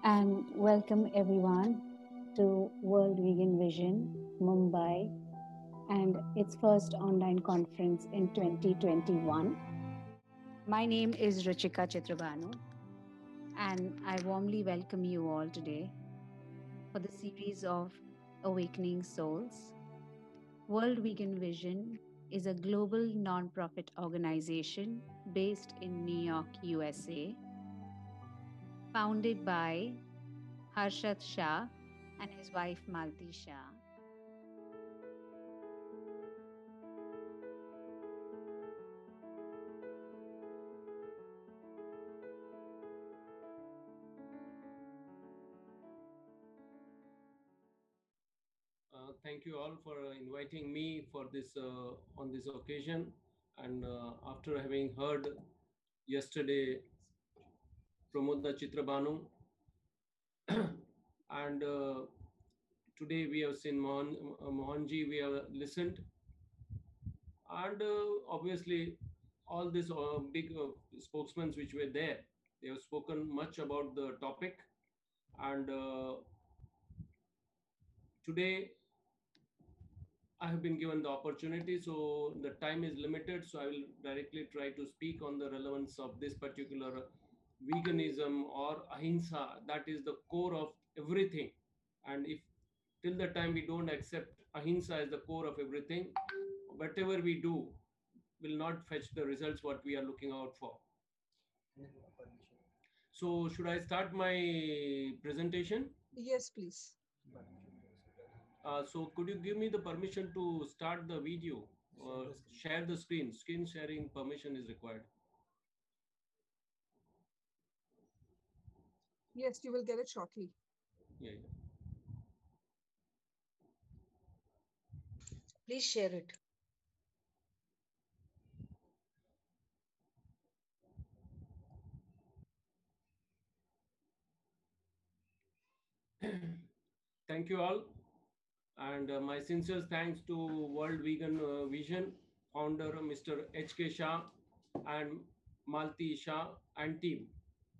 and welcome everyone to World Vegan Vision Mumbai and its first online conference in 2021. My name is Ruchika Chitrabhanu, and I warmly welcome you all today for the series of Awakening Souls. World Vegan Vision is a global non-profit organization based in New York, USA, founded by Harshad Shah and his wife Malti Shah. Thank you all for inviting me for this on this occasion. And after having heard yesterday Pramoda Chitrabhanu, and today we have seen Mohanji, we have listened, and obviously all these big spokesmen which were there, they have spoken much about the topic, and today I have been given the opportunity, so the time is limited, so I will directly try to speak on the relevance of this particular veganism or ahimsa, that is the core of everything. And if till the time we don't accept ahimsa as the core of everything, whatever we do will not fetch the results what we are looking out for. So should I start my presentation? Yes, please. So could you give me the permission to start the video or share the screen? Screen sharing permission is required. Yes, you will get it shortly. Yeah, Please share it. yeah. Thank you all. And my sincere thanks to World Vegan Vision founder Mr. H.K. Shah and Malti Shah and team.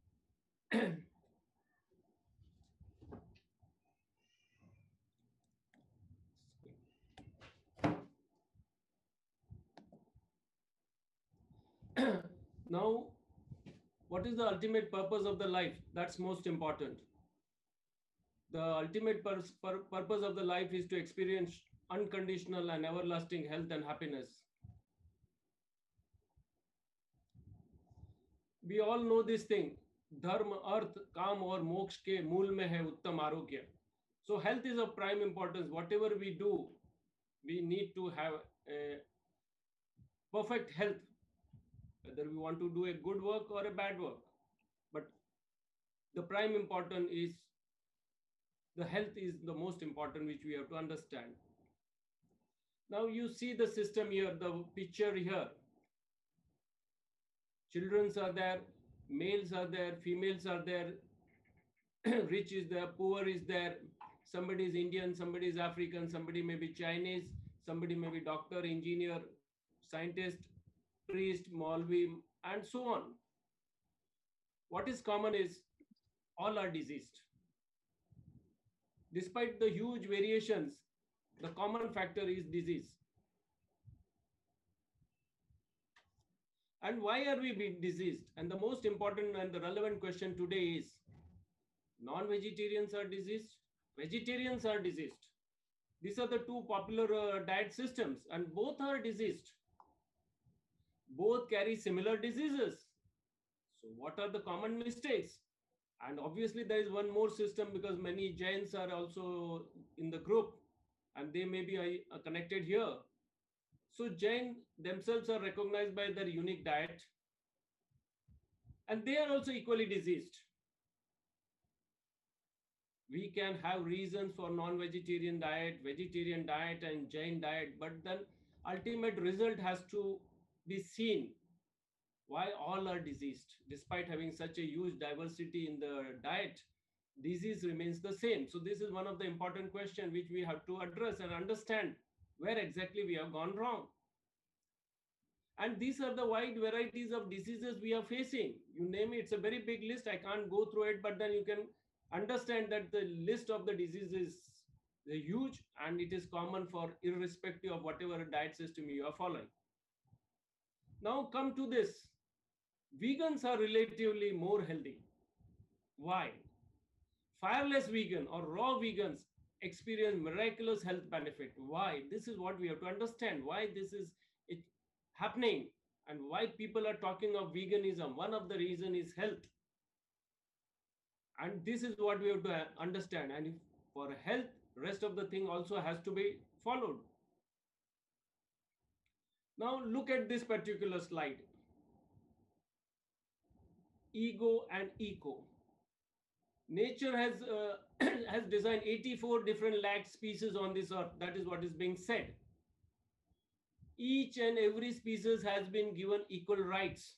Now, what is the ultimate purpose of the life? That's most important. The ultimate purpose of the life is to experience unconditional and everlasting health and happiness. We all know this thing. धर्म अर्थ काम और मोक्ष के मूल में है उत्तम आरोग्य. So health is of prime importance. Whatever we do, we need to have a perfect health, whether we want to do a good work or a bad work. But the prime important is the health is the most important, which we have to understand. Now you see the system here, the picture here. Children are there, males are there, females are there, rich is there, poor is there, somebody is Indian, somebody is African, somebody may be Chinese, somebody may be doctor, engineer, scientist, priest, Maulvi, and so on. What is common is all are diseased. Despite the huge variations, the common factor is disease. And why are we being diseased? And the most important and the relevant question today is, non-vegetarians are diseased, vegetarians are diseased. These are the two popular diet systems, and both are diseased. Both carry similar diseases. So what are the common mistakes? And obviously there is one more system, because many Jains are also in the group and they may be connected here. So Jain themselves are recognized by their unique diet, and they are also equally diseased. We can have reasons for non-vegetarian diet, vegetarian diet, and Jain diet, but then ultimate result has to be seen. Why all are diseased? Despite having such a huge diversity in the diet, disease remains the same. So this is one of the important questions which we have to address and understand where exactly we have gone wrong. And these are the wide varieties of diseases we are facing. You name it, it's a very big list. I can't go through it, but then you can understand that the list of the diseases is huge and it is common for irrespective of whatever diet system you are following. Now come to this. Vegans are relatively more healthy. Why? Fireless vegan or raw vegans experience miraculous health benefit. Why? This is what we have to understand. Why this is it happening and why people are talking of veganism. One of the reason is health. And this is what we have to understand. And if for health, rest of the thing also has to be followed. Now look at this particular slide. Ego and eco. Nature has has designed 84 different lakh species on this earth. That is what is being said. Each and every species has been given equal rights.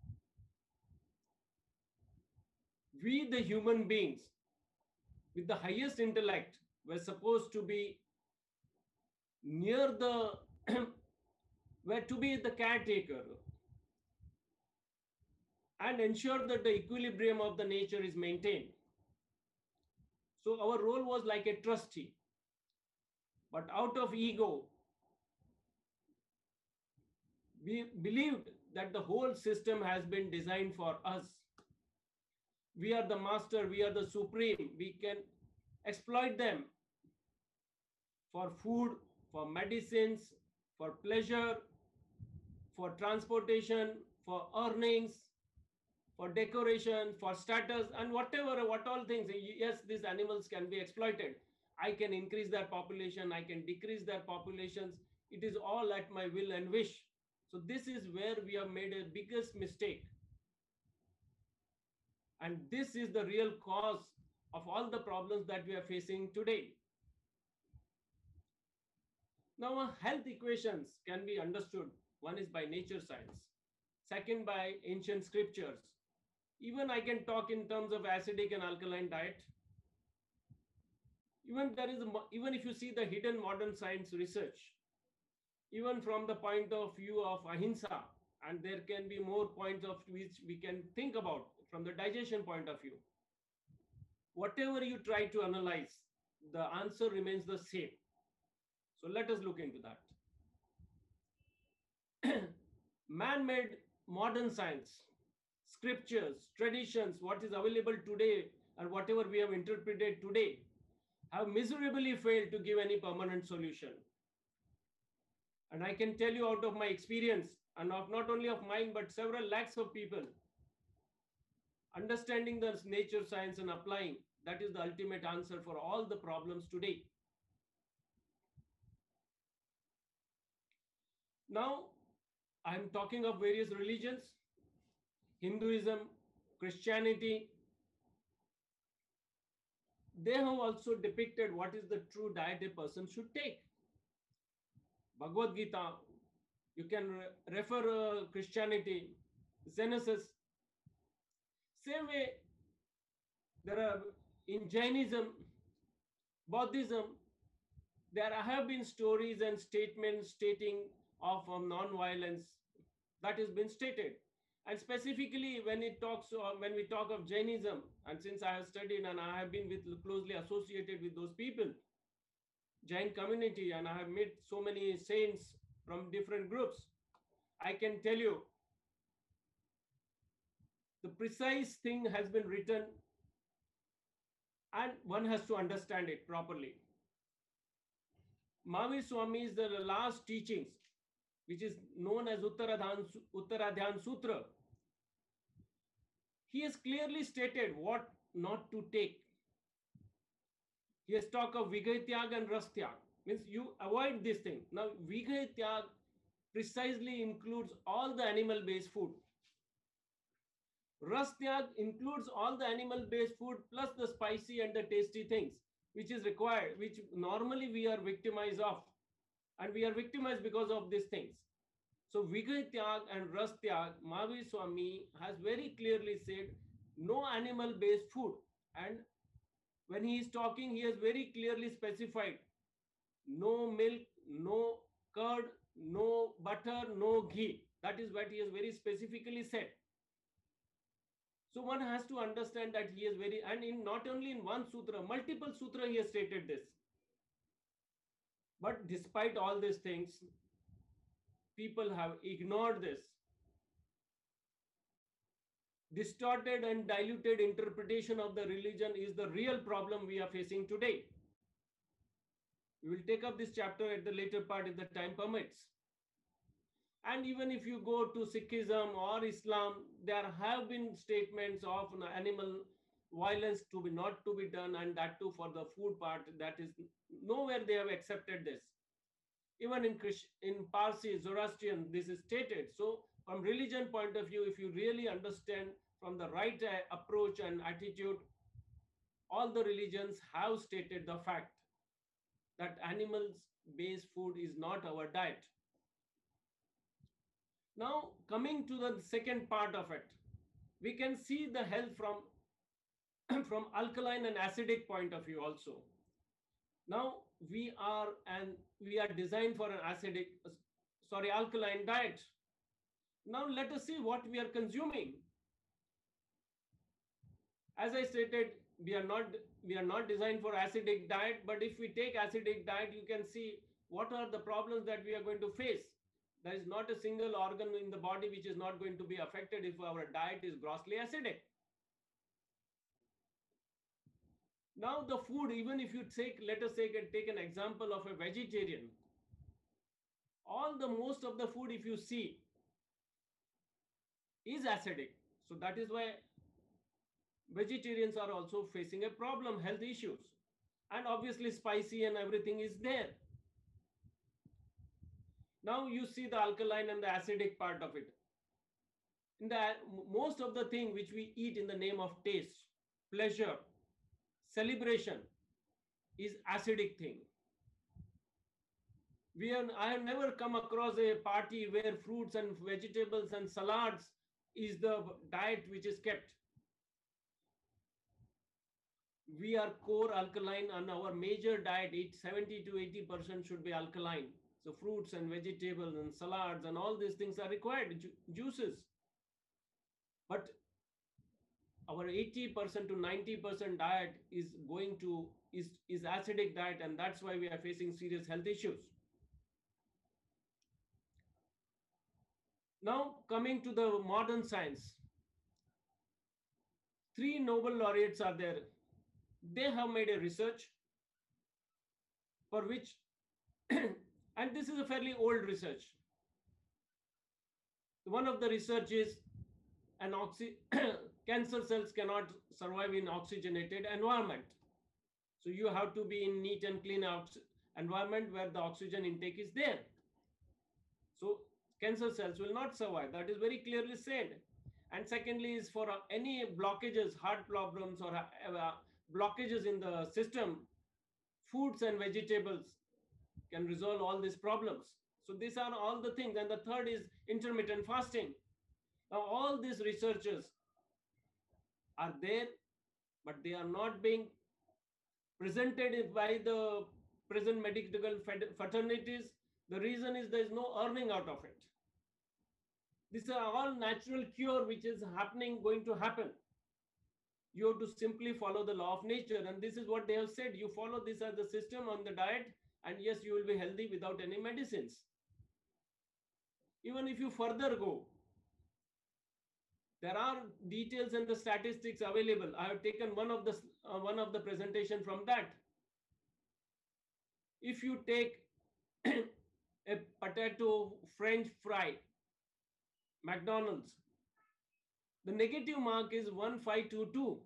We, the human beings, with the highest intellect, were supposed to be near the, were to be the caretaker and ensure that the equilibrium of the nature is maintained. So our role was like a trustee. But out of ego, we believed that the whole system has been designed for us. We are the master, we are the supreme. We can exploit them for food, for medicines, for pleasure, for transportation, for earnings, for decoration, for status, and whatever, what all things. Yes, these animals can be exploited. I can increase their population, I can decrease their populations. It is all at my will and wish. So this is where we have made a biggest mistake. And this is the real cause of all the problems that we are facing today. Now, health equations can be understood. One is by nature science, second by ancient scriptures. Even I can talk in terms of acidic and alkaline diet. Even if you see the hidden modern science research, even from the point of view of ahimsa, and there can be more points of which we can think about from the digestion point of view. Whatever you try to analyze, the answer remains the same. So let us look into that. Man-made modern science, scriptures, traditions, what is available today and whatever we have interpreted today have miserably failed to give any permanent solution. And I can tell you out of my experience, and of not only of mine, but several lakhs of people, understanding the nature science and applying, that is the ultimate answer for all the problems today. Now, I'm talking of various religions, Hinduism, Christianity. They have also depicted what is the true diet a person should take. Bhagavad Gita, you can refer Christianity, Genesis. Same way, there are in Jainism, Buddhism, there have been stories and statements stating of non-violence that has been stated. And specifically when we talk of Jainism, and since I have studied and I have been closely associated with those people, Jain community, and I have met so many saints from different groups, I can tell you the precise thing has been written and one has to understand it properly. Mahavir Swami's the last teachings, which is known as Uttaradhyan Sutra, he has clearly stated what not to take. He has talked of Vigay Tyag and Ras Tyag, means you avoid this thing. Now, Vigay Tyag precisely includes all the animal-based food. Ras Tyag includes all the animal-based food plus the spicy and the tasty things, which is required, which normally we are victimized of. And we are victimized because of these things. So Vigay Tyag and Ras Tyag, Mahavir Swami has very clearly said no animal-based food. And when he is talking, he has very clearly specified no milk, no curd, no butter, no ghee. That is what he has very specifically said. So one has to understand that he is very, and in not only in one sutra, multiple sutra he has stated this. But despite all these things, people have ignored this. Distorted and diluted interpretation of the religion is the real problem we are facing today. We will take up this chapter at the later part if the time permits. And even if you go to Sikhism or Islam, there have been statements of animal violence to be not to be done, and that too for the food part. That is nowhere they have accepted this. Even in Parsi, Zoroastrian, this is stated. So from religion point of view, if you really understand from the right approach and attitude, all the religions have stated the fact that animals-based food is not our diet. Now, coming to the second part of it, we can see the health from, from alkaline and acidic point of view also. Now, we are designed for an alkaline diet. Now, let us see what we are consuming. As I stated, we are not designed for acidic diet, but if we take acidic diet, you can see what are the problems that we are going to face. There is not a single organ in the body which is not going to be affected if our diet is grossly acidic. Now the food, even if you take, let us take an example of a vegetarian, most of the food, if you see, is acidic. So that is why vegetarians are also facing a problem, health issues. And obviously spicy and everything is there. Now you see the alkaline and the acidic part of it. In the most of the thing which we eat in the name of taste, pleasure, celebration is acidic thing. I have never come across a party where fruits and vegetables and salads is the diet which is kept. We are core alkaline, and our major diet, 70 to 80% should be alkaline. So fruits and vegetables and salads and all these things are required, juices. But our 80% to 90% diet is acidic diet, and that's why we are facing serious health issues. Now coming to the modern science, 3 Nobel laureates are there. They have made a research for which, and this is a fairly old research. One of the research is cancer cells cannot survive in oxygenated environment. So you have to be in neat and clean environment where the oxygen intake is there. So cancer cells will not survive. That is very clearly said. And secondly is for any blockages, heart problems or blockages in the system, fruits and vegetables can resolve all these problems. So these are all the things. And the third is intermittent fasting. Now all these researchers are there, but they are not being presented by the present medical fraternities. The reason is there is no earning out of it. These are all natural cure which is going to happen. You have to simply follow the law of nature, and this is what they have said. You follow this as the system on the diet, and yes, you will be healthy without any medicines. Even if you further go, there are details and the statistics available. I have taken one of the presentation from that. If you take a potato French fry, McDonald's, the negative mark is 1522.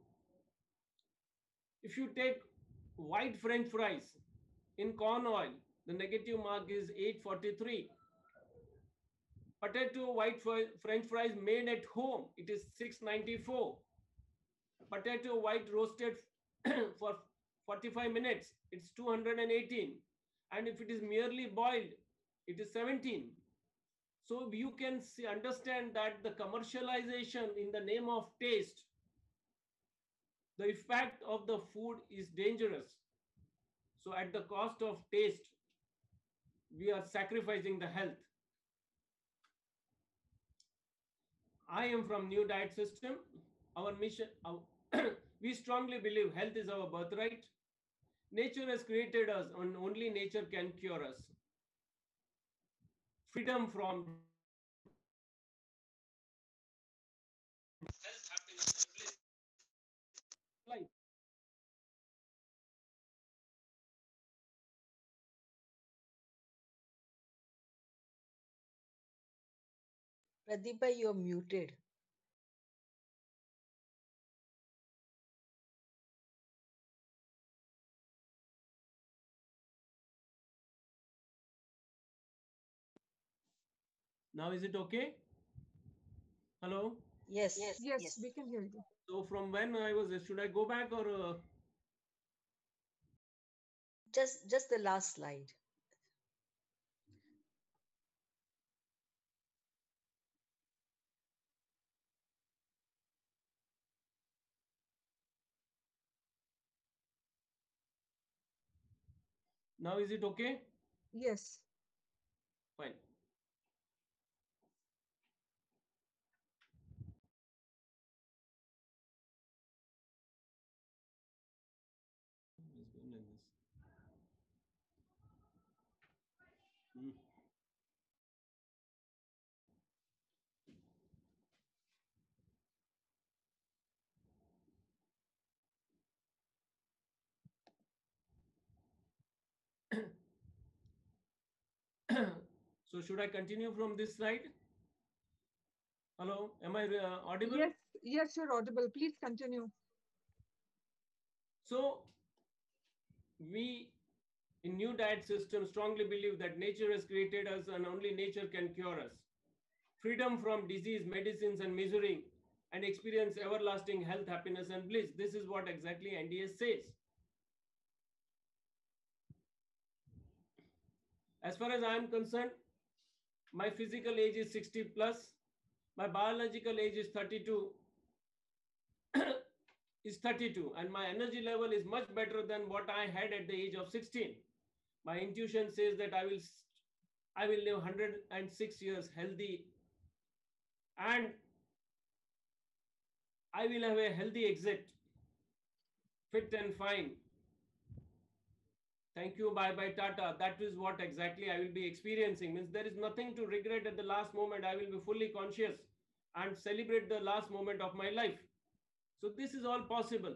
If you take white French fries in corn oil, the negative mark is 843. Potato white French fries made at home, it is 694. Potato white roasted for 45 minutes, it's 218. And if it is merely boiled, it is 17. So you can understand that the commercialization in the name of taste, the effect of the food is dangerous. So at the cost of taste, we are sacrificing the health. I am from New Diet System, our mission, we strongly believe health is our birthright. Nature has created us, and only nature can cure us. Freedom from health, happiness, and bliss. Life. Pradeepa, you're muted. Now is it okay? Hello? Yes. Yes, we can hear you. So from when I was, should I go back or? Just the last slide. Now is it okay? Yes. Fine. It's going like this. Hmm. So should I continue from this slide? Hello, am I audible? Yes, you're audible. Please continue. So we in new diet system strongly believe that nature has created us and only nature can cure us. Freedom from disease, medicines and misery, and experience everlasting health, happiness and bliss. This is what exactly NDS says. As far as I am concerned, my physical age is 60 plus. My biological age is 32. Is 32, and my energy level is much better than what I had at the age of 16. My intuition says that I will live 106 years healthy, and I will have a healthy exit, fit and fine. Thank you, bye bye, Tata. That is what exactly I will be experiencing. Means there is nothing to regret at the last moment. I will be fully conscious and celebrate the last moment of my life. So this is all possible.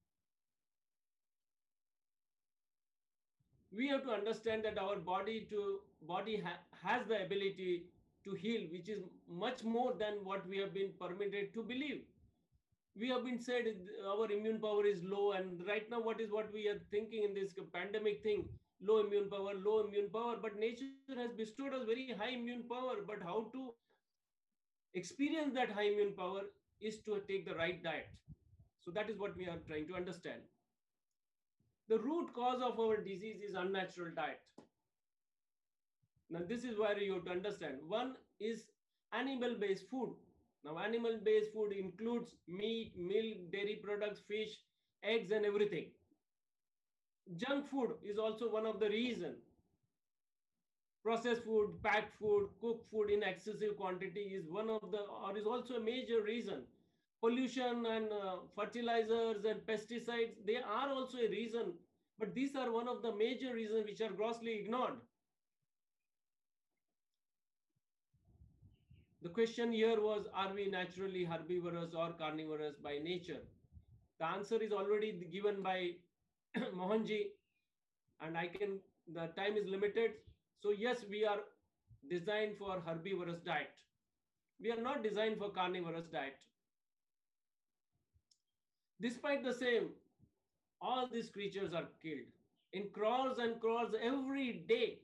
We have to understand that our body has the ability to heal, which is much more than what we have been permitted to believe. We have been said our immune power is low, and right now what we are thinking in this pandemic thing, low immune power, but nature has bestowed us very high immune power. But how to experience that high immune power is to take the right diet. So that is what we are trying to understand. The root cause of our disease is unnatural diet. Now, this is where you have to understand. One is animal-based food. Now, animal-based food includes meat, milk, dairy products, fish, eggs, and everything. Junk food is also one of the reasons. Processed food, packed food, cooked food in excessive quantity is is also a major reason. Pollution and fertilizers and pesticides, they are also a reason, but these are one of the major reasons which are grossly ignored. The question here was, are we naturally herbivorous or carnivorous by nature? The answer is already given by Mohanji, and the time is limited. So yes, we are designed for herbivorous diet. We are not designed for carnivorous diet. Despite the same, all these creatures are killed in crores and crores every day.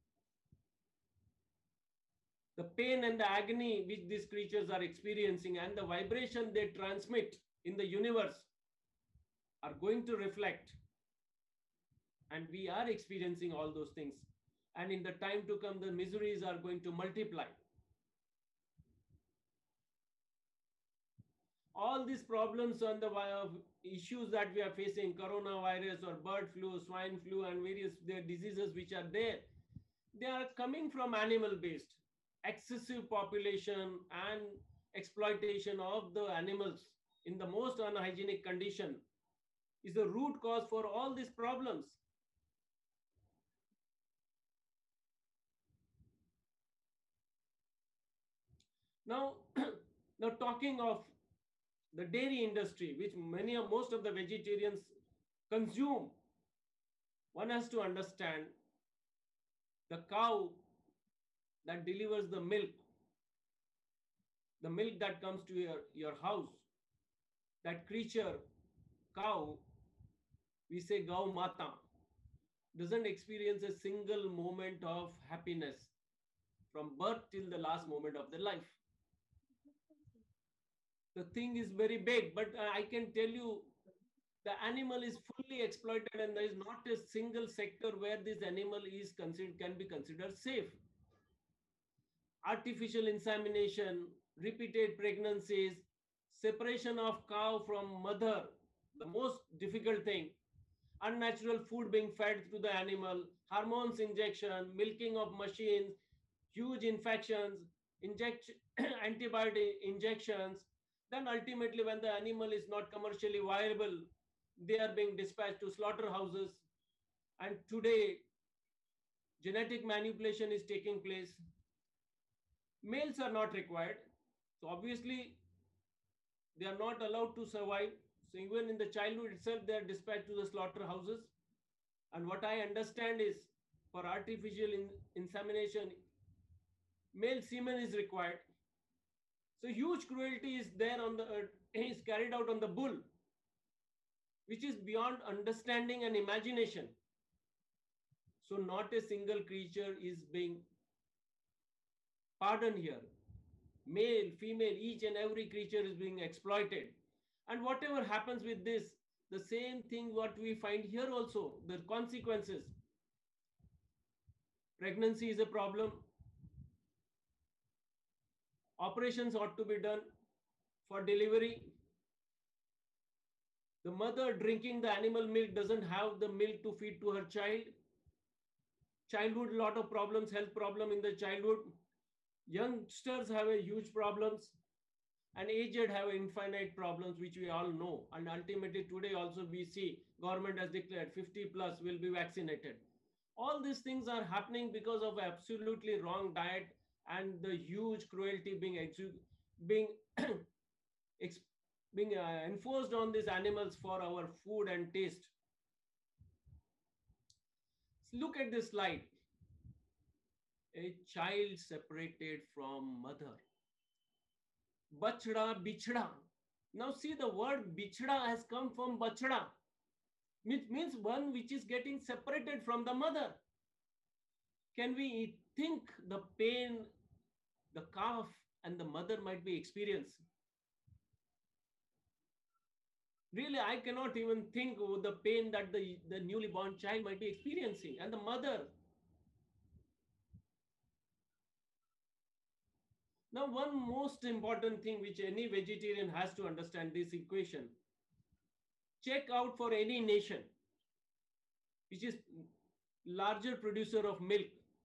The pain and the agony which these creatures are experiencing and the vibration they transmit in the universe are going to reflect. And we are experiencing all those things. And in the time to come, the miseries are going to multiply. All these problems and the issues that we are facing, coronavirus or bird flu, swine flu, and various diseases which are there, they are coming from animal-based. Excessive population and exploitation of the animals in the most unhygienic condition is the root cause for all these problems. Now, now talking of the dairy industry, which most of the vegetarians consume, one has to understand the cow that delivers the milk that comes to your house, that creature, cow, we say Gau Mata, doesn't experience a single moment of happiness from birth till the last moment of their life. The thing is very big, but I can tell you the animal is fully exploited and there is not a single sector where this animal is can be considered safe. Artificial insemination, repeated pregnancies, separation of cow from mother, the most difficult thing, unnatural food being fed to the animal, hormones injection, milking of machines, huge infections, antibiotic injections. Then ultimately when the animal is not commercially viable, they are being dispatched to slaughterhouses. And today, genetic manipulation is taking place. Males are not required. So obviously, they are not allowed to survive. So even in the childhood itself, they are dispatched to the slaughterhouses. And what I understand is for artificial insemination, male semen is required. So huge cruelty is there is carried out on the bull, which is beyond understanding and imagination. So not a single creature is being pardoned here. Male, female, each and every creature is being exploited. And whatever happens with this, the same thing what we find here also, the consequences. Pregnancy is a problem. Operations ought to be done for delivery. The mother drinking the animal milk doesn't have the milk to feed to her child. Childhood, lot of problems, health problem in the childhood. Youngsters have a huge problems, and aged have infinite problems, which we all know. And ultimately today also we see government has declared 50 plus will be vaccinated. All these things are happening because of absolutely wrong diet and the huge cruelty being enforced on these animals for our food and taste. Look at this slide. A child separated from mother. Bachda, bichda. Now see, the word bichda has come from bachda. Means one which is getting separated from the mother. Can we think the pain the calf and the mother might be experiencing? Really, I cannot even think of the pain that the newly born child might be experiencing, and the mother. Now, one most important thing which any vegetarian has to understand this equation. Check out for any nation which is larger producer of milk.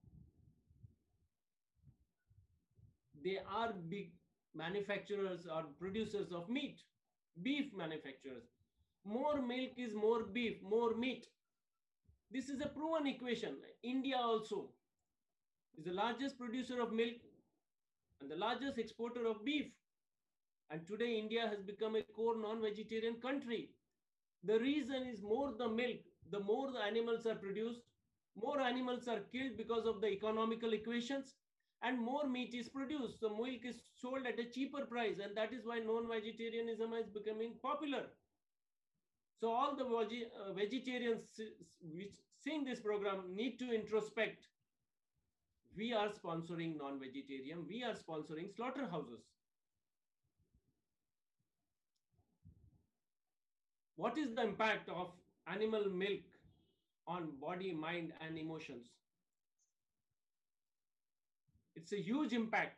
They are big manufacturers or producers of meat, beef manufacturers. More milk is more beef, more meat. This is a proven equation. India also is the largest producer of milk and the largest exporter of beef. And today India has become a core non-vegetarian country. The reason is more the milk, the more the animals are produced, more animals are killed because of the economical equations, and more meat is produced. So milk is sold at a cheaper price, and that is why non-vegetarianism is becoming popular. So all the vegetarians which seeing this program need to introspect. We are sponsoring non-vegetarian, we are sponsoring slaughterhouses. What is the impact of animal milk on body, mind, and emotions? It's a huge impact.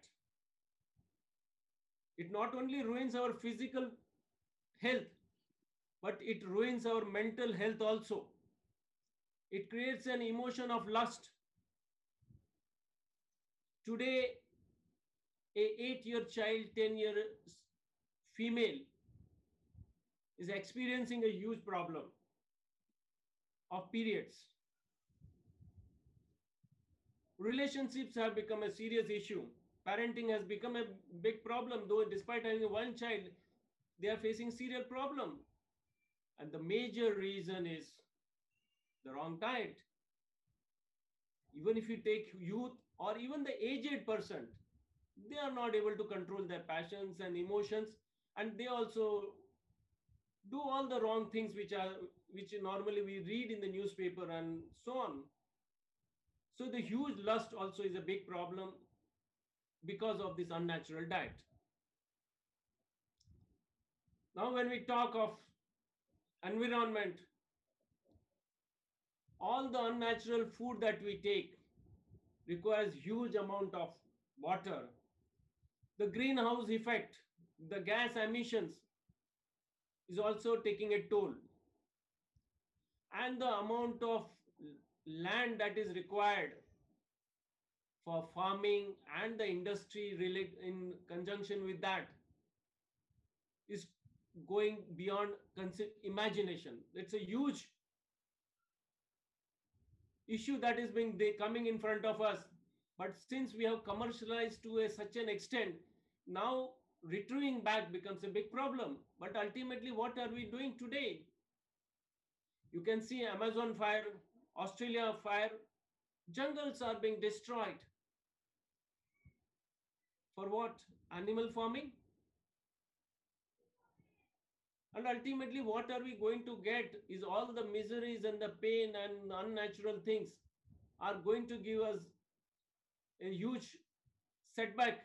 It not only ruins our physical health, but it ruins our mental health also. It creates an emotion of lust. Today, a 8-year child, 10-year female is experiencing a huge problem of periods. Relationships have become a serious issue. Parenting has become a big problem, though despite having one child, they are facing serious problem. And the major reason is the wrong diet. Even if you take youth or even the aged person, they are not able to control their passions and emotions, and they also do all the wrong things which normally we read in the newspaper and so on. So the huge lust also is a big problem because of this unnatural diet. Now, when we talk of environment, all the unnatural food that we take requires huge amount of water. The greenhouse effect, the gas emissions is also taking a toll. And the amount of land that is required for farming and the industry in conjunction with that is going beyond imagination. It's a huge issue that is coming in front of us. But since we have commercialized to such an extent, now retrieving back becomes a big problem. But ultimately, what are we doing today? You can see Amazon fire, Australia fire, jungles are being destroyed. For what? Animal farming? And ultimately, what are we going to get is all the miseries and the pain and the unnatural things are going to give us a huge setback.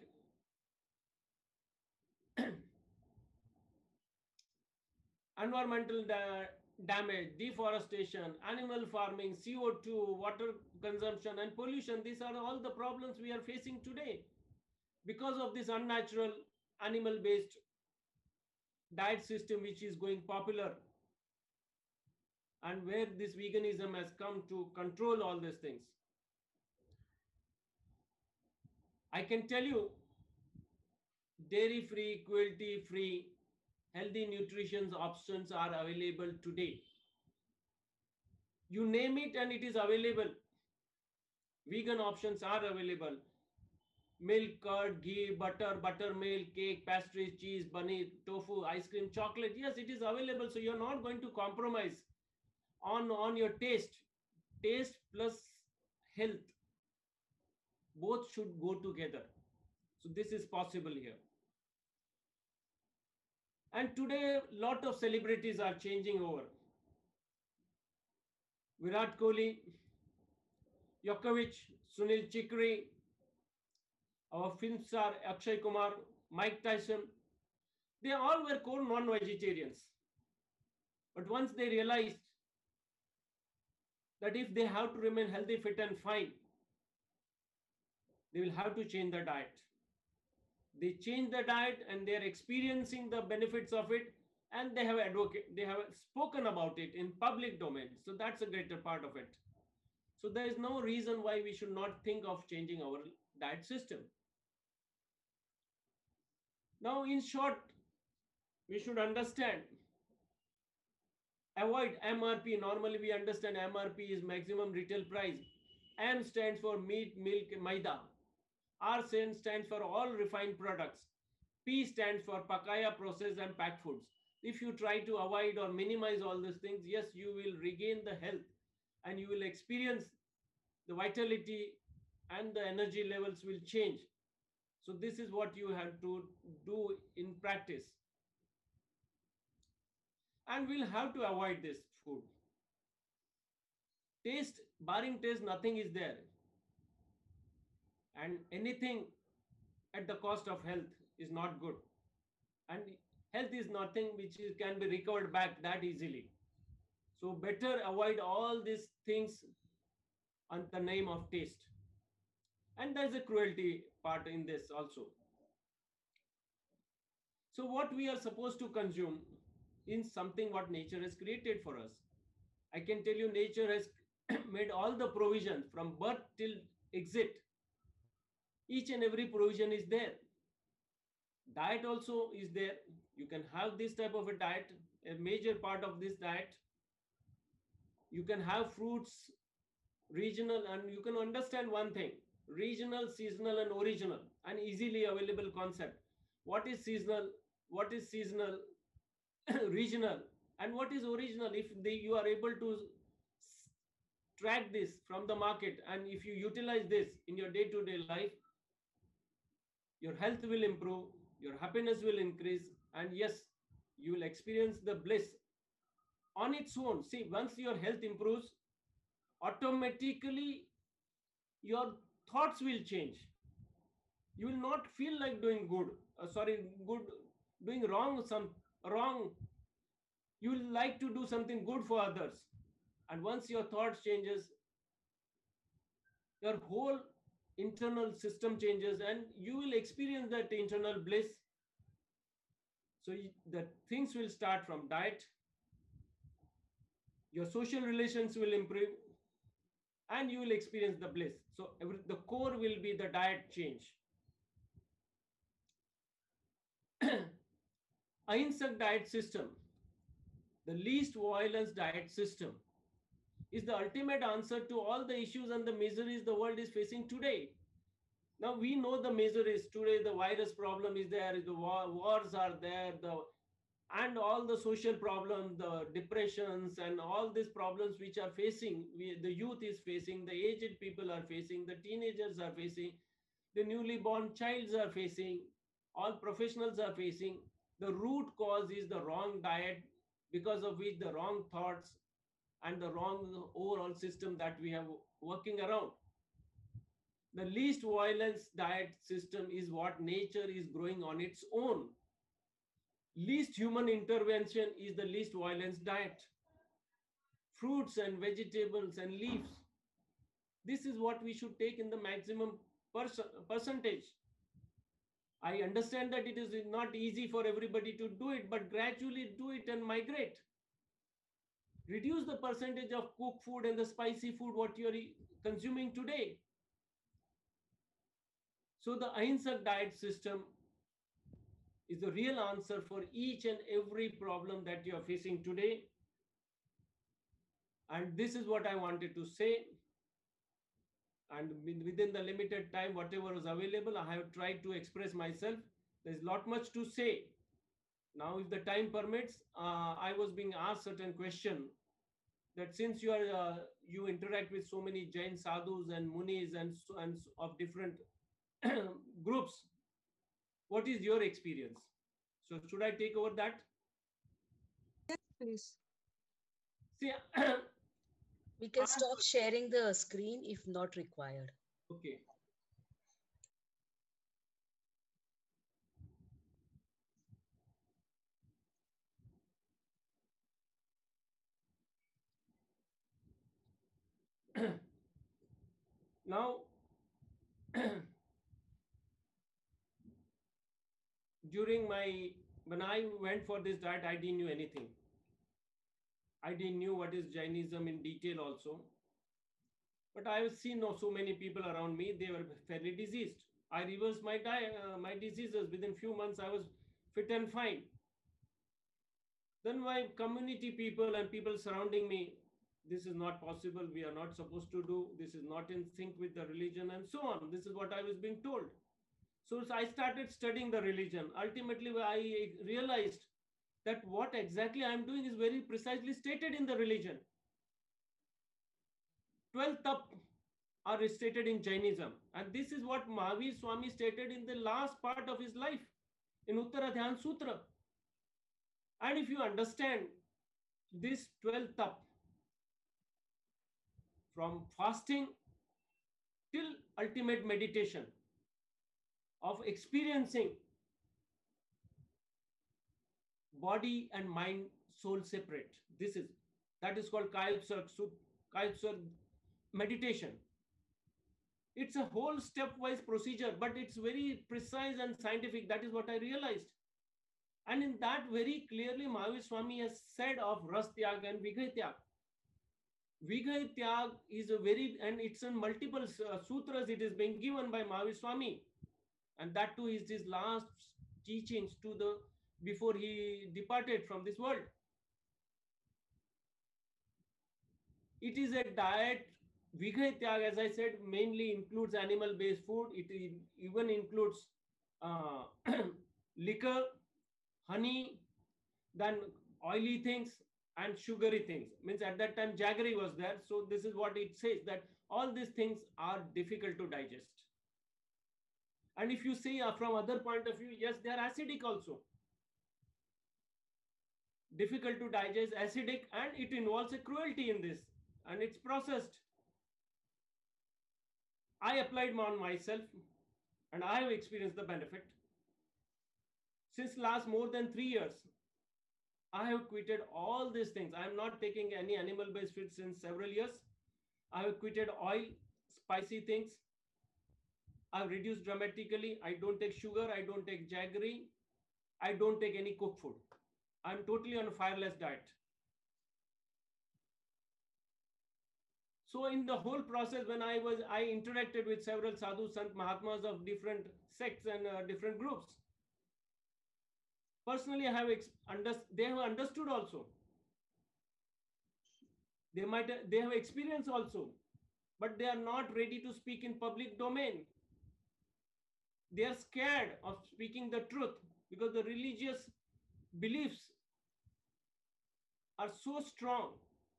Environmental damage, deforestation, animal farming, CO2, water consumption, and pollution. These are all the problems we are facing today because of this unnatural animal-based diet system which is going popular, and where this veganism has come to control all these things. I can tell you, dairy-free, cruelty-free, healthy nutrition options are available today. You name it and it is available. Vegan options are available. Milk, curd, ghee, butter, buttermilk, cake, pastries, cheese, paneer, tofu, ice cream, chocolate. Yes, it is available. So you're not going to compromise on your taste. Taste plus health. Both should go together. So this is possible here. And today, a lot of celebrities are changing over. Virat Kohli, Djokovic, Sunil Chikri, our film star Akshay Kumar, Mike Tyson, they all were core non-vegetarians. But once they realized that if they have to remain healthy, fit and fine, they will have to change the diet. They change the diet and they are experiencing the benefits of it, and they have spoken about it in public domain. So that's a greater part of it. So there is no reason why we should not think of changing our diet system. Now, in short, we should understand, avoid MRP. Normally we understand MRP is maximum retail price. M stands for meat, milk, maida. R stands for all refined products. P stands for pakaya, processed and packed foods. If you try to avoid or minimize all these things, yes, you will regain the health and you will experience the vitality and the energy levels will change. So this is what you have to do in practice. And we'll have to avoid this food. Taste, barring taste, nothing is there. And anything at the cost of health is not good. And health is nothing which can be recovered back that easily. So better avoid all these things on the name of taste. And there's a cruelty part in this also. So what we are supposed to consume is something what nature has created for us. I can tell you, nature has made all the provisions from birth till exit. Each and every provision is there. Diet also is there. You can have this type of a diet a major part of this diet. You can have fruits, regional, and you can understand one thing: regional, seasonal, and original, an easily available concept. What is seasonal? What is seasonal? Regional, and what is original? If you are able to track this from the market, and if you utilize this in your day-to-day life, your health will improve, your happiness will increase, and yes, you will experience the bliss on its own. See, once your health improves, automatically your thoughts will change. You will not feel like doing good, good, doing wrong, some wrong. You will like to do something good for others. And once your thoughts changes, your whole internal system changes, and you will experience that internal bliss. So the things will start from diet, your social relations will improve, and you will experience the bliss. So the core will be the diet change. Ahimsak diet system, the least violence diet system, is the ultimate answer to all the issues and the miseries the world is facing today. Now we know the miseries today. The virus problem is there, the wars are there, and all the social problems, the depressions, and all these problems which are facing, the youth is facing, the aged people are facing, the teenagers are facing, the newly born childs are facing, all professionals are facing. The root cause is the wrong diet, because of which the wrong thoughts and the wrong overall system that we have working around. The least violence diet system is what nature is growing on its own. Least human intervention is the least violence diet. Fruits and vegetables and leaves. This is what we should take in the maximum percentage. I understand that it is not easy for everybody to do it, but gradually do it and migrate. Reduce the percentage of cooked food and the spicy food what you are consuming today. So the Ahimsak diet system is the real answer for each and every problem that you are facing today. And this is what I wanted to say. And within the limited time, whatever was available, I have tried to express myself. There's not much to say. Now, if the time permits, I was being asked certain question that since you interact with so many Jain sadhus and munis and of different groups, what is your experience? So should I take over that? Yes, please. See, We can stop sharing the screen if not required. okay. Now, when I went for this diet, I didn't know anything. I didn't know what is Jainism in detail also. But I have seen so many people around me, they were fairly diseased. I reversed my my diseases. Within few months, I was fit and fine. Then my community people and people surrounding me, this is not possible, we are not supposed to do, this is not in sync with the religion, and so on. This is what I was being told. So I started studying the religion. Ultimately, I realized that what exactly I am doing is very precisely stated in the religion. 12 tap are stated in Jainism. And this is what Mahavir Swami stated in the last part of his life in Uttara Sutra. And if you understand this 12 tap, from fasting till ultimate meditation, of experiencing body and mind, soul separate. That is called Kaya meditation. It's a whole stepwise procedure, but it's very precise and scientific. That is what I realized. And in that, very clearly, Mahavir Swami has said of Ras Tyag and Vighay Tyag. Vighay Tyag is and it's in multiple sutras, it is being given by Mahavir Swami. And that too is his last teachings before he departed from this world. It is a diet. Vighay Tyag, as I said, mainly includes animal-based food. It even includes uh, liquor, honey, then oily things and sugary things. Means at that time jaggery was there. So this is what it says, that all these things are difficult to digest. And if you see from other point of view, yes, they are acidic also. Difficult to digest, acidic, and it involves a cruelty in this, and it's processed. I applied on myself and I have experienced the benefit. Since last more than 3 years, I have quitted all these things. I am not taking any animal-based food since several years. I have quitted oil, spicy things. I've reduced dramatically. I don't take sugar. I don't take jaggery. I don't take any cooked food. I'm totally on a fireless diet. So in the whole process, when I interacted with several sadhu, sant, mahatmas of different sects and different groups. Personally, they have understood also. They have experience also, but they are not ready to speak in public domain. They are scared of speaking the truth because the religious beliefs are so strong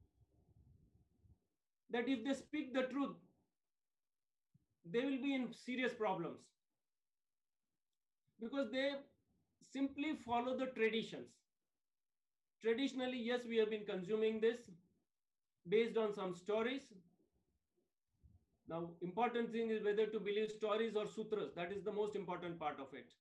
that if they speak the truth, they will be in serious problems because they simply follow the traditions. Traditionally, yes, we have been consuming this based on some stories. Now, important thing is whether to believe stories or sutras. That is the most important part of it.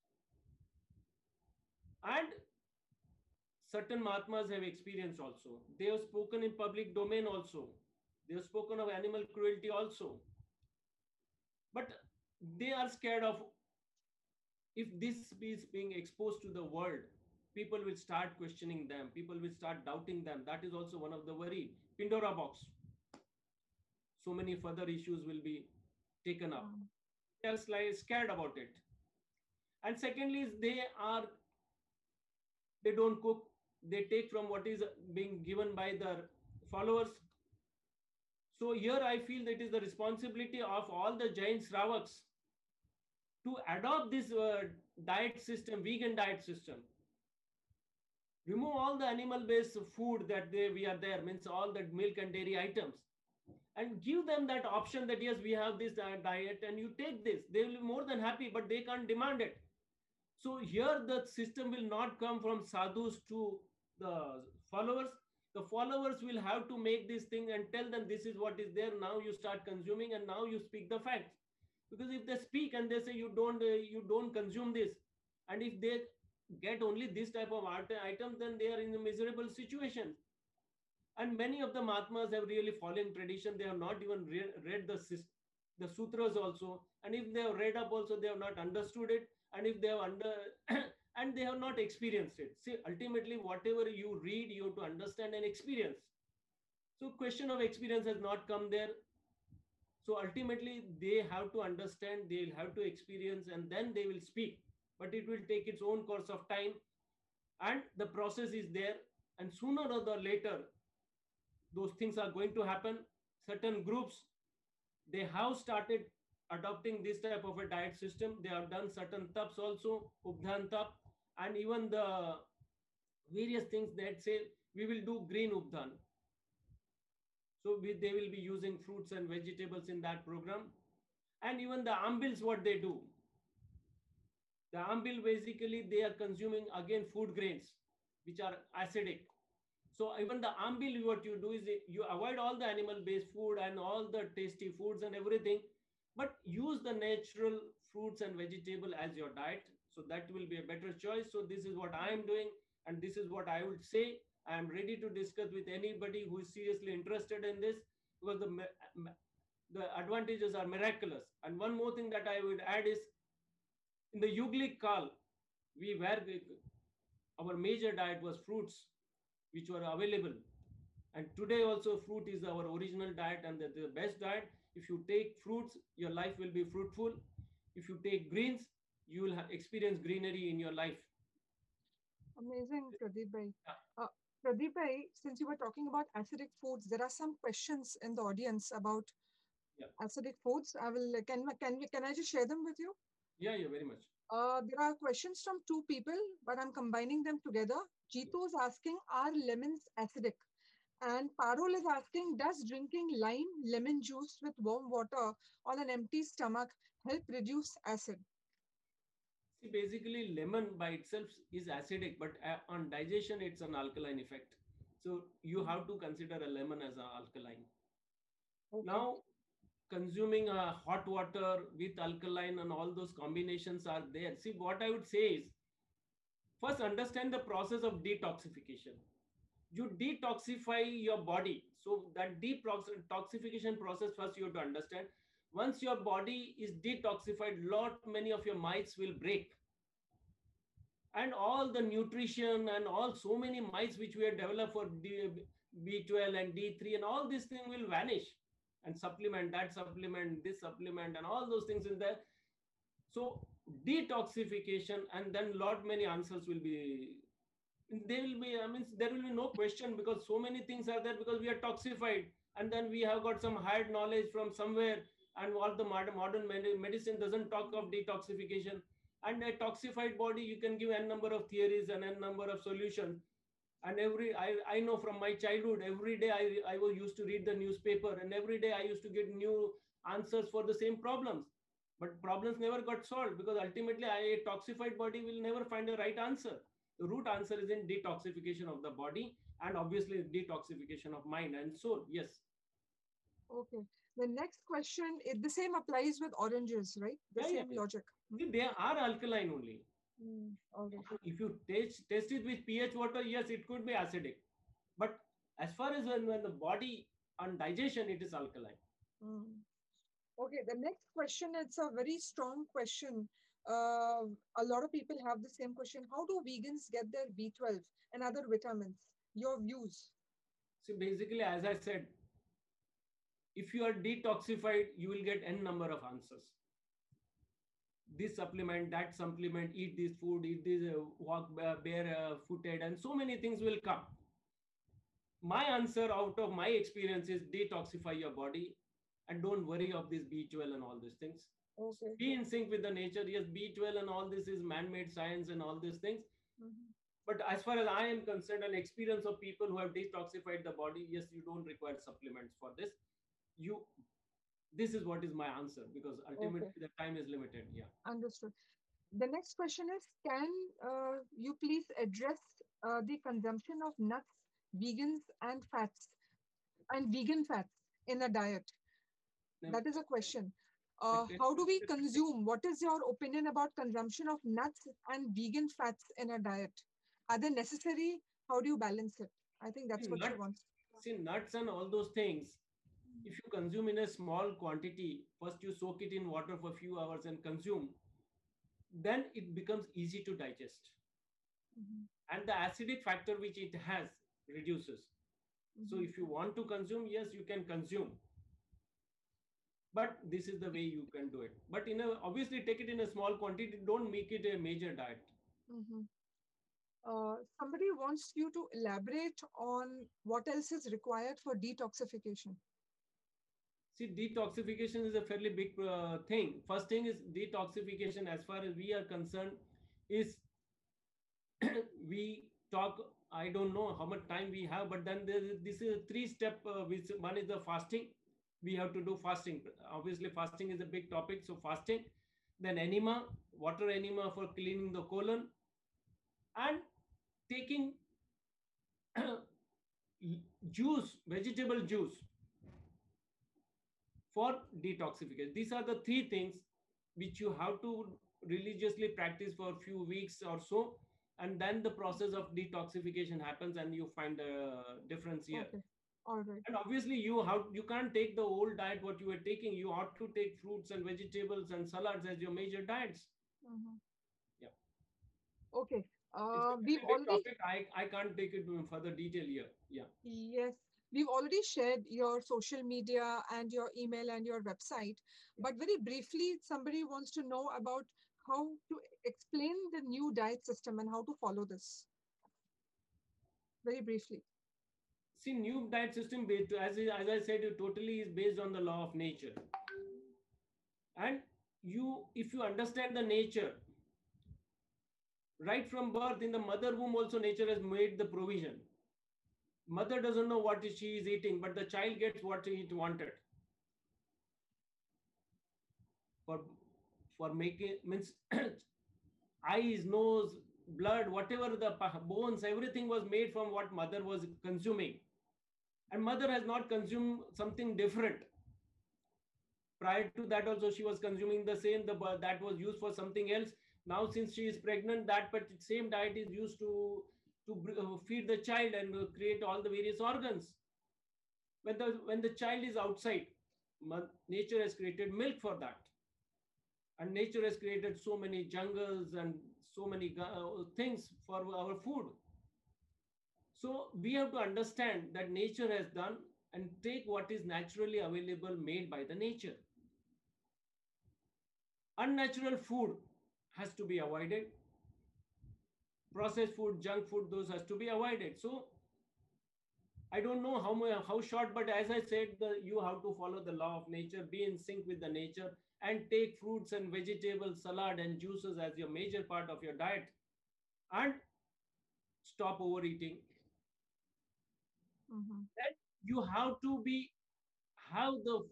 And certain Mahatmas have experience also. They have spoken in public domain also. They have spoken of animal cruelty also. But they are scared of, if this is being exposed to the world, people will start questioning them. People will start doubting them. That is also one of the worry. Pandora box. So many further issues will be taken up. They are scared about it. And secondly, is they don't cook. They take from what is being given by their followers. So here I feel that it is the responsibility of all the Jain Shravaks to adopt this diet system, vegan diet system. Remove all the animal-based food that we are there, means all that milk and dairy items, and give them that option that yes, we have this diet and you take this. They will be more than happy, but they can't demand it. So here the system will not come from sadhus to the followers. The followers will have to make this thing and tell them this is what is there. Now you start consuming and now you speak the facts. Because if they speak and they say you don't consume this, and if they get only this type of item, then they are in a miserable situation. And many of the Mahatmas have really following tradition. They have not even read the sutras also. And if they have read up also, they have not understood it. And if they have and they have not experienced it. See, ultimately, whatever you read, you have to understand and experience. So question of experience has not come there. So ultimately, they have to understand, they'll have to experience, and then they will speak. But it will take its own course of time. And the process is there. And sooner or later, those things are going to happen. Certain groups, they have started adopting this type of a diet system. They have done certain taps also, Updhan tap, and even the various things that say we will do green Updhan. So they will be using fruits and vegetables in that program. And even the ambils, what they do. The ambil, basically, they are consuming again food grains, which are acidic. So even the ambil, what you do is you avoid all the animal-based food and all the tasty foods and everything, but use the natural fruits and vegetable as your diet. So that will be a better choice. So this is what I am doing, and this is what I would say. I am ready to discuss with anybody who is seriously interested in this, because the advantages are miraculous. And one more thing that I would add is, in the Yuglik Kal, our major diet was fruits, which were available. And today also fruit is our original diet and the best diet. If you take fruits, your life will be fruitful. If you take greens, you will experience greenery in your life. Amazing, Pradeep bhai. Pradeep bhai, since you were talking about acidic foods, there are some questions in the audience about Yeah, acidic foods. I will can I just share them with you? yeah, yeah, very much. There are questions from two people, but I'm combining them together. Jitu is asking, are lemons acidic? And Parul is asking, does drinking lime lemon juice with warm water on an empty stomach help reduce acid? See, basically, lemon by itself is acidic, but on digestion, it's an alkaline effect. So you have to consider a lemon as an alkaline. Okay. Now, consuming hot water with alkaline and all those combinations are there. See, what I would say is first understand the process of detoxification. You detoxify your body. So that detoxification process first you have to understand. Once your body is detoxified, lot many of your mites will break, and all the nutrition and all so many mites which we have developed for B12 and D3 and all these things will vanish, and supplement that supplement this supplement and all those things in there. So detoxification, and then lot many answers will be, there will be, I mean, there will be no question, because so many things are there, because we are toxified, and then we have got some hard knowledge from somewhere, and what the modern medicine doesn't talk of detoxification. And a toxified body, you can give n number of theories and n number of solutions. And I know from my childhood, every day I was used to read the newspaper, and every day I used to get new answers for the same problems. But problems never got solved, because ultimately a toxified body will never find a right answer. The root answer is in detoxification of the body, and obviously detoxification of mind and soul. Yes. Okay. The next question, the same applies with oranges, right? The Yeah, yeah, same yeah. logic. See, they are alkaline only. Okay. If you test it with pH water, yes, it could be acidic. But as far as when the body on digestion, it is alkaline. Mm. Okay, the next question, it's a very strong question. A lot of people have the same question. How do vegans get their B12 and other vitamins? Your views. So basically, as I said, if you are detoxified, you will get n number of answers. This supplement, that supplement, eat this food, eat this, walk bare footed, and so many things will come. My answer out of my experience is detoxify your body, and don't worry of this B12 and all these things. Okay. Be in sync with the nature. Yes, B12 and all this is man-made science and all these things. Mhm. But as far as I am concerned, an experience of people who have detoxified the body, yes, you don't require supplements for this. You, this is what is my answer, because ultimately Okay, the time is limited. Yeah. understood. The next question is, can you please address the consumption of nuts, vegans, and fats, and vegan fats in a diet? Now, That is a question. let- How do we let- consume? What is your opinion about consumption of nuts and vegan fats in a diet? Are they necessary? How do you balance it? I think that's what she nuts, wants. see, nuts and all those things, if you consume in a small quantity, first you soak it in water for a few hours and consume, then it becomes easy to digest. Mhm, And the acidic factor which it has reduces. So mhm. if you want to consume, yes, you can consume. But this is the way you can do it. But obviously take it in a small quantity. Don't make it a major diet. Mhm. Somebody wants you to elaborate on what else is required for detoxification. See, detoxification is a fairly big thing. First thing is detoxification, as far as we are concerned, is we talk, I don't know how much time we have, but then this is a three-step, which one is the fasting. We have to do fasting. Obviously, fasting is a big topic. So fasting, then enema, water enema for cleaning the colon, and taking juice, vegetable juice for detoxification. These are the three things which you have to religiously practice for a few weeks or so, and then the process of detoxification happens, and you find a difference here. Okay, all right. And obviously, you can't take the old diet what you were taking. You ought to take fruits and vegetables and salads as your major diets. Mhm. Yeah, Okay, it's a we've very big already, topic. I can't take it to further detail here. Yeah. yes, we've already shared your social media and your email and your website. But very briefly, somebody wants to know about how to explain the new diet system and how to follow this. very briefly. See, new diet system, based, as I said, it totally is based on the law of nature. And if you understand the nature, right from birth in the mother womb also nature has made the provision. Mother doesn't know what she is eating, but the child gets what it wanted. For making, means eyes, nose, blood, whatever the bones, everything was made from what mother was consuming. And mother has not consumed something different. Prior to that also she was consuming the same, that was used for something else. Now since she is pregnant, that same diet is used to feed the child and create all the various organs. When the child is outside, nature has created milk for that. And nature has created so many jungles and so many things for our food. So we have to understand that nature has done and take what is naturally available made by the nature. Unnatural food has to be avoided. Processed food, junk food, those has to be avoided. So I don't know how short, but as I said, you have to follow the law of nature, be in sync with the nature, and take fruits and vegetables, salad and juices as your major part of your diet, and stop overeating. That you have to have the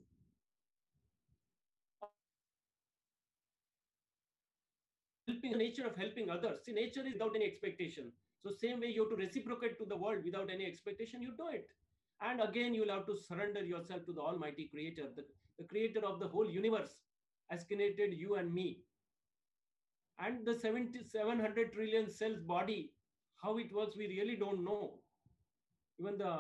helping nature of helping others. See, nature is without any expectation. So same way you have to reciprocate to the world without any expectation, you do it. And again, you'll have to surrender yourself to the Almighty Creator, the creator of the whole universe, has created you and me. And the 700 trillion cells body, how it works, we really don't know. Even the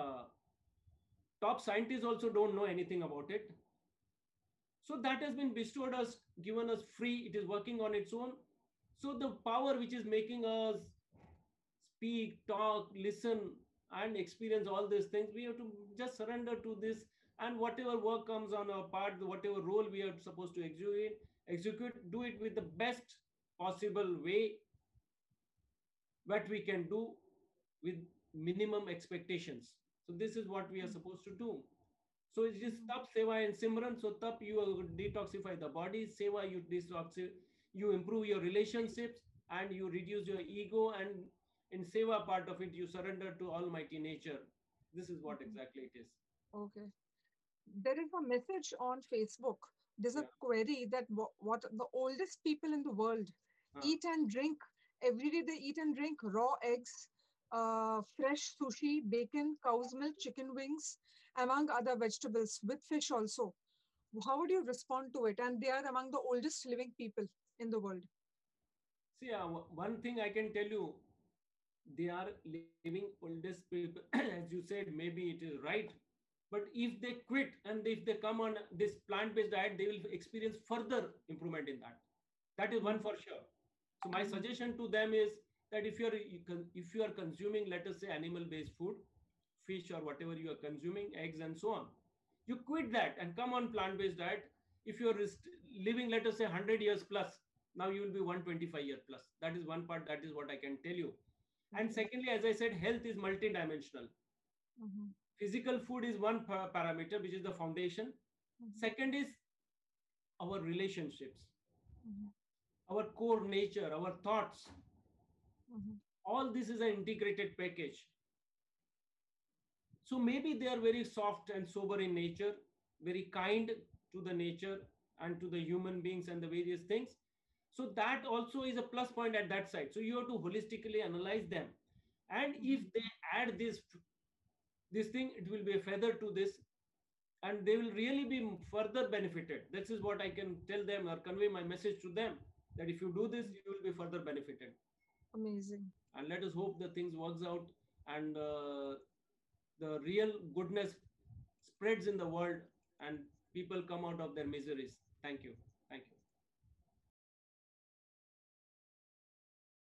top scientists also don't know anything about it. So that has been bestowed us, given us free. It is working on its own. So the power which is making us speak, talk, listen, and experience all these things, we have to just surrender to this. And whatever work comes on our part, whatever role we are supposed to execute, do it with the best possible way what we can do with minimum expectations. So this is what we are supposed to do. So it is tap, seva, and simran. So tap, you detoxify the body. Seva, you improve your relationships and you reduce your ego. And in seva part of it, you surrender to Almighty nature. This is what exactly it is. Okay. There is a message on Facebook. There's a query that what the oldest people in the world eat and drink. Every day they eat and drink raw eggs, fresh sushi, bacon, cow's milk, chicken wings, among other vegetables, with fish also. How would you respond to it? And they are among the oldest living people in the world. See, one thing I can tell you, they are living oldest people. As you said, maybe it is right. But if they quit and if they come on this plant-based diet, they will experience further improvement in that. That is one for sure. So my suggestion to them is that if you are consuming, let us say, animal-based food, fish or whatever you are consuming, eggs and so on, you quit that and come on plant-based diet. If you are living, let us say, 100 years plus, now you will be 125 years plus. That is one part. That is what I can tell you. And secondly, as I said, health is multidimensional. Physical food is one parameter, which is the foundation. Second is our relationships, our core nature, our thoughts. All this is an integrated package. So maybe they are very soft and sober in nature, very kind to the nature and to the human beings and the various things. So that also is a plus point at that side. So you have to holistically analyze them. And if they add this thing, it will be a feather to this, and they will really be further benefited. This is what I can tell them or convey my message to them, that if you do this, you will be further benefited. Amazing. And let us hope the things works out and the real goodness spreads in the world and people come out of their miseries. Thank you.